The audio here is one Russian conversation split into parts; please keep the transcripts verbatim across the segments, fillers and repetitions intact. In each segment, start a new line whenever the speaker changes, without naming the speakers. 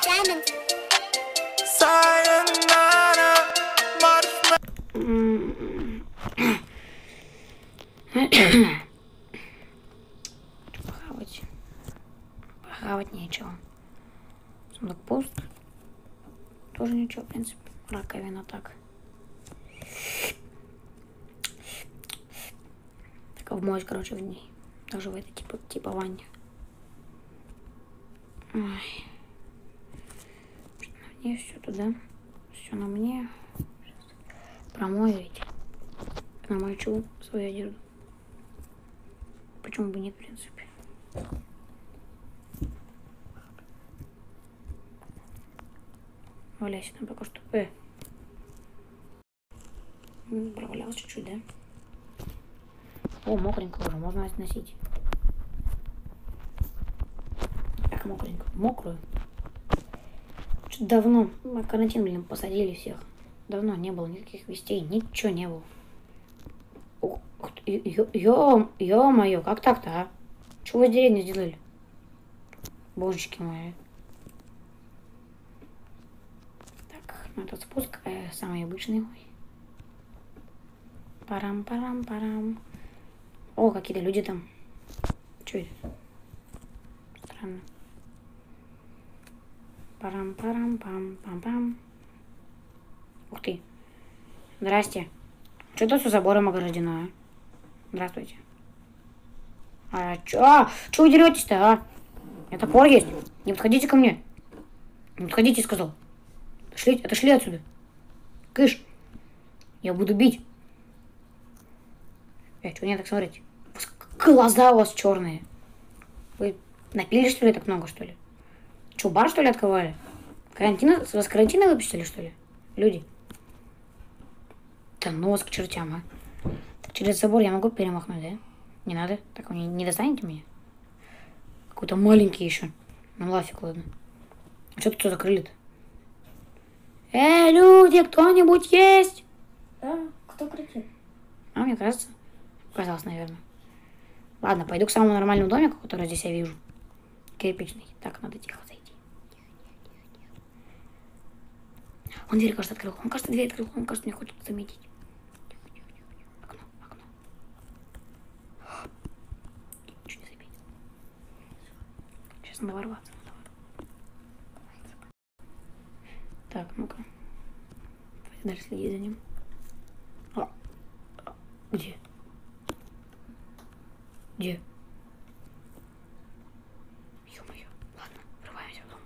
Diamond.
Похавать. Похавать нечего. Сундук пуст. Тоже ничего, в принципе. Раковина так. Так вмоюсь, короче, в ней. Тоже в этой типа, типа ванне. Ой. И все туда. Все на мне. Сейчас промою ведь. Намочу свою одежду. Почему бы нет, в принципе. Валяйся там пока что. Э. Провалялась чуть-чуть, да? О, мокренько уже, можно носить. Как мокренько? Мокрую. Что-то давно на карантин, блин, посадили всех. Давно не было никаких вестей, ничего не было. Ё-моё, как так-то, а? Чего вы из деревни сделали? Божечки мои. Так, ну этот спуск э, самый обычный. Парам-парам-парам. О, какие-то люди там. Чё это? Странно. Парам-парам-пам-пам-пам. Ух ты. Здрасте. Что тут со забором ограждено, а? Здравствуйте. А чё? А, чё вы деретесь-то, а? У меня топор есть. Не подходите ко мне. Не подходите, сказал. Отошли, отошли отсюда. Кыш. Я буду бить. Эй, чего не так смотрите? Глаза у вас черные. Вы напили, что ли, так много, что ли? Че, бар, что ли, открывали? Карантина? Вас карантина выпустили, что ли? Люди. Да ну вас к чертям, а. Так через забор я могу перемахнуть, да? Не надо? Так вы не, не достанете меня? Какой-то маленький еще. Ну лафик, ладно. А что тут все закрыли-то? Эй, люди, кто-нибудь есть?
А, кто кричит?
А, мне кажется. Казалось, наверное. Ладно, пойду к самому нормальному домику, который здесь я вижу. Кирпичный. Так, надо тихо зайти. Он дверь, кажется, открыл. Он, кажется, дверь открыл. Он, кажется, меня хочет заметить. Окно, окно. Чуть не заметил. Сейчас надо ворваться. Надо ворваться. Так, ну-ка. Дальше следи за ним. А. Где? Где? Ё-моё. Ладно, врываемся в дом.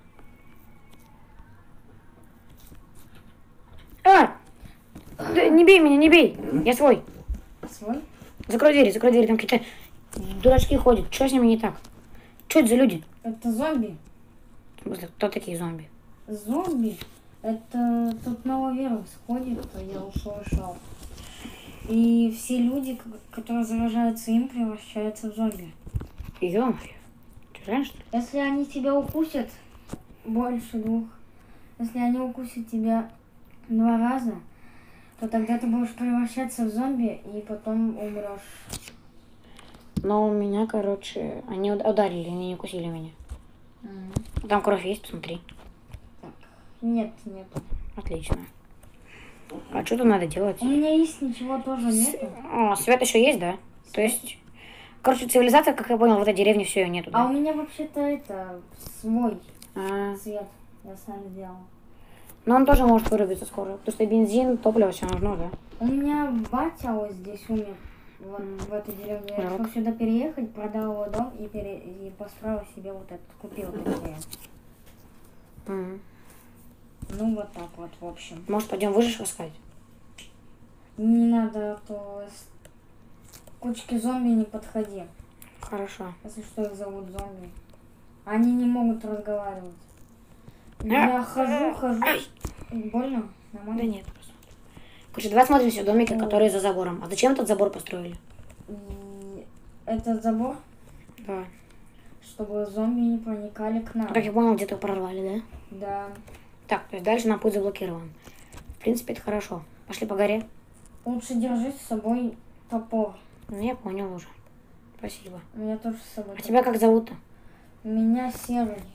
А! Да, не бей меня, не бей! Я свой.
Свой?
Закрой дверь, закрой дверь. Там какие-то дурачки ходят. Что с ними не так? Что это за люди?
Это зомби.
В смысле, кто такие зомби?
Зомби? Это тут новый вирус ходит, то я услышал. И все люди, которые заражаются им, превращаются в зомби.
Ё-моё. Ты знаешь, что ли?
Если они тебя укусят больше двух, если они укусят тебя два раза, то тогда ты будешь превращаться в зомби и потом умрешь.
Но у меня, короче, они ударили, они не укусили меня.
Mm.
Там кровь есть, посмотри.
Так. Нет, нет.
Отлично. А что тут надо делать?
У меня есть ничего тоже нету.
О, свет еще есть, да? То есть, короче, цивилизация, как я понял, в этой деревне все ее нету, да?
А у меня вообще-то это свой
А,
цвет. Я сам сделал.
но он тоже может вырубиться скоро. Потому что бензин, топливо, все нужно, да?
У меня батя вот здесь умер. Вот в этой деревне. Я решил сюда переехать, продал его дом и, пере... и построил себе вот этот, купил такие.
Mm.
Ну вот так вот, в общем.
Может, пойдем выживших искать?
Не надо, а то с кучки зомби не подходи.
Хорошо.
Если что, их зовут зомби. Они не могут разговаривать. Я хожу, хожу. Больно? Нормально?
Да нет, просто. Короче, давай смотрим все домики, которые за забором. А зачем этот забор построили?
И этот забор,
Да.
чтобы зомби не проникали к нам.
Как я понял, где-то прорвали, да?
Да.
Так, то есть дальше нам путь заблокирован. В принципе, это хорошо. Пошли по горе.
Лучше держи с собой топор.
Ну, я понял уже. Спасибо.
У меня тоже с собой
А
топор.
тебя как зовут-то?
Меня Серый.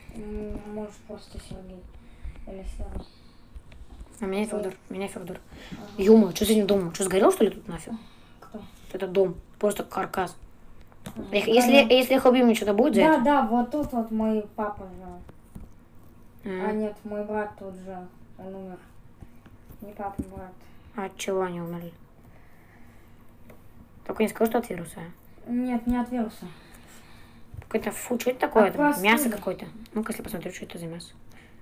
М, Может, просто Сергей. Или Сера.
А меня Федор. Меня Федор.
Ага.
Ё-моё, что с этим домом? Что, сгорел, что ли, тут нафиг?
Кто?
Этот дом. Просто каркас.
Ага.
Эх, Если,
Да,
если их убьем, мне что-то будет за
да,
это?
да, вот тут вот мой папа жил.
М.
А нет, мой брат тут жил. Он умер. Не папа, брат.
А от чего они умерли? Только не скажу, что от вируса.
Нет, не от вируса.
Какой-то фу, что это такое?
От
Там мясо
простуды.
какое-то. Ну-ка, если посмотрю, что это за мясо.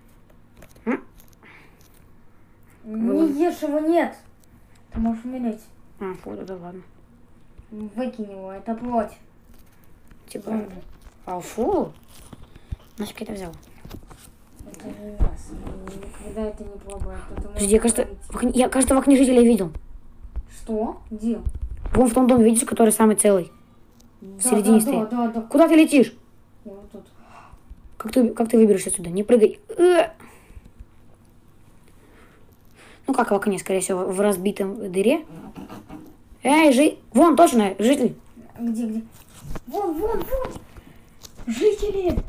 Не ешь его, нет. Ты можешь умереть.
А, фу, да, да ладно.
Выкинь его, это плоть.
Типа,
Зомби.
а фу. Нафиг я это взял?
Это не мясо. Никогда это не пробую. Это
Подожди, я,
может
кажется,
быть.
в окне- я, кажется, в окне жителя видел.
Что? Где?
Вон в том доме, видишь, который самый целый.
Да,
середине
да,
стоит.
да, да, да.
Куда ты летишь?
Я вот тут.
Как ты, как ты выберешься отсюда? Не прыгай. Э! Ну как в окне, скорее всего, в разбитом дыре. Эй, жи... Вон, точно, житель.
Где, где? Вон, вон, вон. Жители.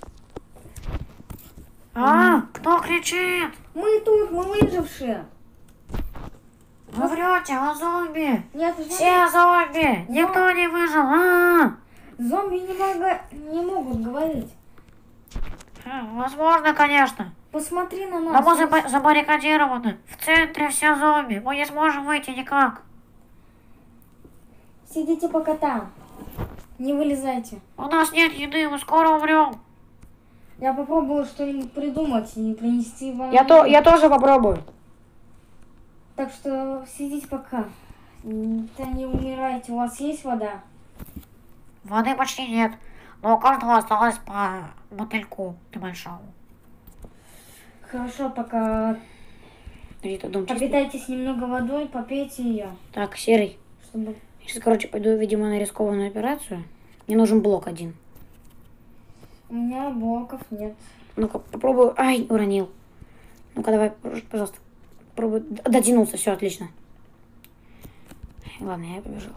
А, кто кричит?
Мы тут, мы выжившие.
Вы врете, вы зомби.
Нет, зомби,
Все зомби. Никто не выжил. А!
зомби не, мога- не могут говорить.
Э, Возможно, конечно.
Посмотри на
Но
нас.
мы заба- забаррикадированы. В центре все зомби. Мы не сможем выйти никак.
Сидите пока там. Не вылезайте.
У нас нет еды, мы скоро умрем.
Я попробую что-нибудь придумать и принести вам.
Я, то, я тоже попробую.
Так что сидите пока. М, Да не умирайте. У вас есть вода?
Воды почти нет. Но у каждого осталось по бутыльку небольшому.
Хорошо, пока
Где-то дом чистый.
попитайтесь немного водой, попейте ее,
Так, Серый.
чтобы...
Я сейчас, короче, пойду, видимо, на рискованную операцию. Мне нужен блок один.
У меня блоков нет.
Ну-ка, попробую. Ай, уронил. Ну-ка, давай, пожалуйста. Попробуй. Д- Дотянулся, все, отлично. Ладно, я побежал.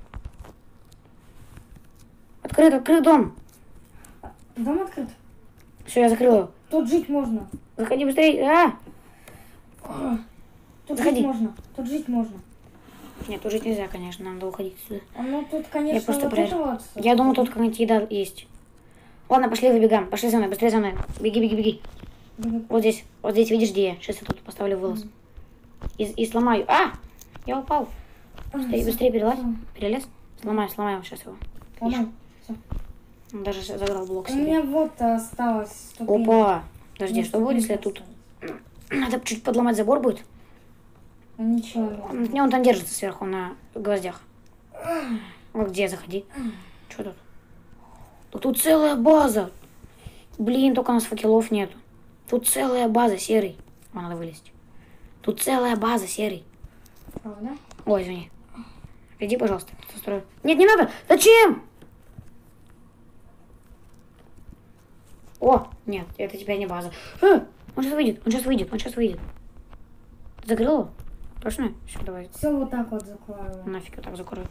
Открыт, открыт дом.
Дом открыт?
Все, я закрыл его.
Тут жить можно.
Заходи быстрее. А!
А, Тут
Заходи.
жить можно. Тут жить можно.
Нет, уже нельзя, конечно, надо уходить отсюда.
А ну тут, конечно,
Я просто
вот
проверю.
это вот.
Я думаю, тут какая-нибудь еда есть. Ладно, пошли выбегаем. Пошли за мной, быстрее за мной. Беги, беги, беги.
Беги.
Вот здесь, вот здесь, видишь, где я? Сейчас я тут поставлю волос. И, и сломаю. А! Я упал. Быстрее, быстрее перелазь. Перелез. Сломаю, сломаю сейчас его.
Ломай. Всё.
Он даже заграл блок
У
себе.
меня вот осталось ступень.
Опа! Подожди,
Ну,
что будет, если я тут... Надо чуть подломать забор будет?
А ничего.
Он, не, он там держится сверху на гвоздях. Вот где, заходи. Что тут? Да тут целая база. Блин, только у нас факелов нету. Тут целая база, Серый. О, надо вылезть. Тут целая база, Серый.
Правда?
Ой, извини. Иди, пожалуйста. Построю. Нет, не надо. Зачем? О, нет, это теперь не база. А, он сейчас выйдет, он сейчас выйдет, он сейчас выйдет. Ты закрыл его? Точно? Все, давай.
Все вот так вот закрою.
Нафиг, вот так закрою.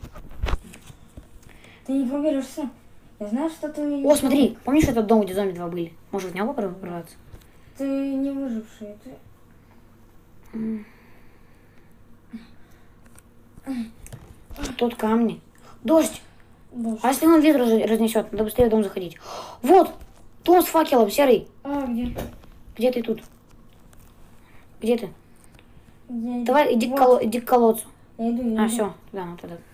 Ты не поверишься. Я знаю, что ты... не
О, смотри, помнишь этот дом, где зомби два были? Может, в него прорваться?
Ты не выживший. Ты...
Тут камни. Дождь.
Дождь.
А если он ветер раз- разнесет, надо быстрее в дом заходить. Вот, дом с факелом, Серый.
А, где?
Где ты тут? Где ты?
Я иду.
Давай, иди,
Вот.
к, коло- иди к колодцу.
Я иду, я
А,
иду.
все, да, ну тогда.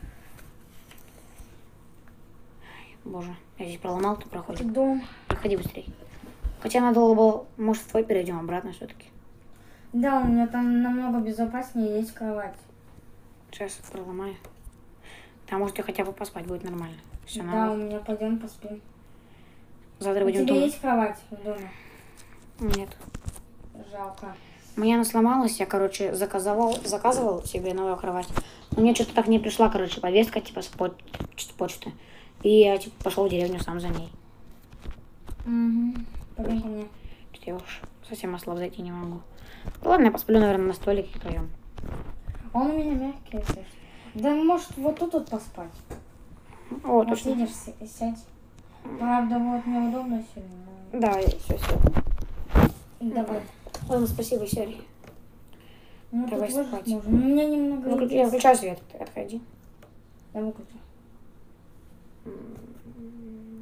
Ай, боже, я здесь проломал, ты проходишь.
Дом.
Проходи быстрее. Хотя надо было, может, в твой перейдем обратно все-таки.
Да, у меня там намного безопаснее есть кровать.
Сейчас проломаю. Там можете хотя бы поспать, будет нормально. Все,
Да, у меня пойдем поспим.
Завтра
У
будем
тебя
дома.
есть кровать в доме?
Нет.
Жалко.
У меня она сломалась, я, короче, заказывал, заказывал себе новую кровать. Но мне что-то так не пришла, короче, повестка, типа, с, поч- с почты. И я, типа, пошел в деревню сам за ней.
Угу. Пойдем ко мне.
Что-то я уж совсем ослаб зайти не могу. Ну, ладно, я посплю, наверное, на столике втроем.
Он у меня мягкий, если что. Да может вот тут вот поспать.
О,
Вот
точно.
видишь, си- сядь. Правда, вот неудобно сильно. но
Давай, все, все.
Давай.
Ладно, спасибо, Серый.
Ну,
Давай
тут ложить
спать.
можно. Ну, у меня немного...
Выключи,
есть.
выключай свет, отходи.
Я выключу.
М,